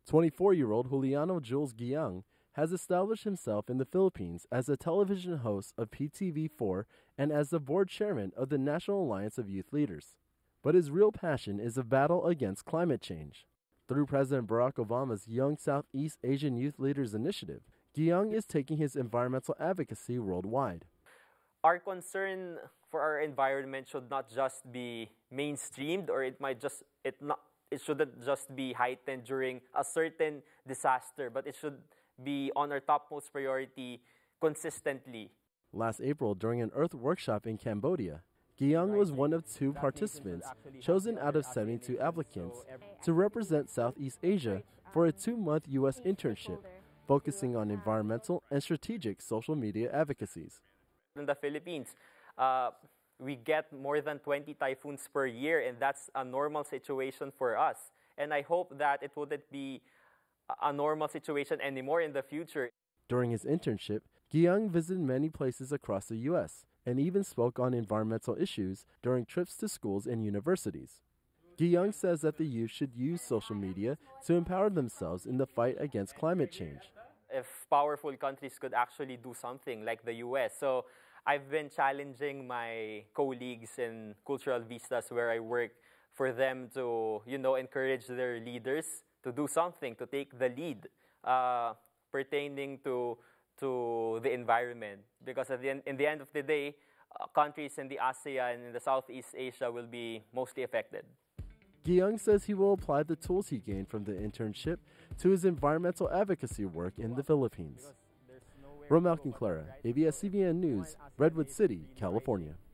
24-year-old Juliano Jules Guiang has established himself in the Philippines as a television host of PTV4 and as the board chairman of the National Alliance of Youth Leaders. But his real passion is a battle against climate change. Through President Barack Obama's Young Southeast Asian Youth Leaders Initiative, Guiang is taking his environmental advocacy worldwide. Our concern for our environment should not just be mainstreamed, or it shouldn't just be heightened during a certain disaster, but it should be on our topmost priority consistently. Last April, during an Earth workshop in Cambodia, Guiang was one of 2 participants chosen out of 72 applicants to represent Southeast Asia for a 2-month U.S. internship, focusing on environmental and strategic social media advocacies. In the Philippines, we get more than 20 typhoons per year, and that's a normal situation for us. And I hope that it wouldn't be a normal situation anymore in the future. During his internship, Guiang visited many places across the U.S. and even spoke on environmental issues during trips to schools and universities. Guiang says that the youth should use social media to empower themselves in the fight against climate change. If powerful countries could actually do something like the U.S. So I've been challenging my colleagues in Cultural Vistas where I work for them to, encourage their leaders to do something, to take the lead pertaining to the environment. Because in the end of the day, countries in the ASEAN and the Southeast Asia will be mostly affected. Guiang says he will apply the tools he gained from the internship to his environmental advocacy work in the Philippines. Rommel Conclara, ABS-CBN News, Redwood City, California.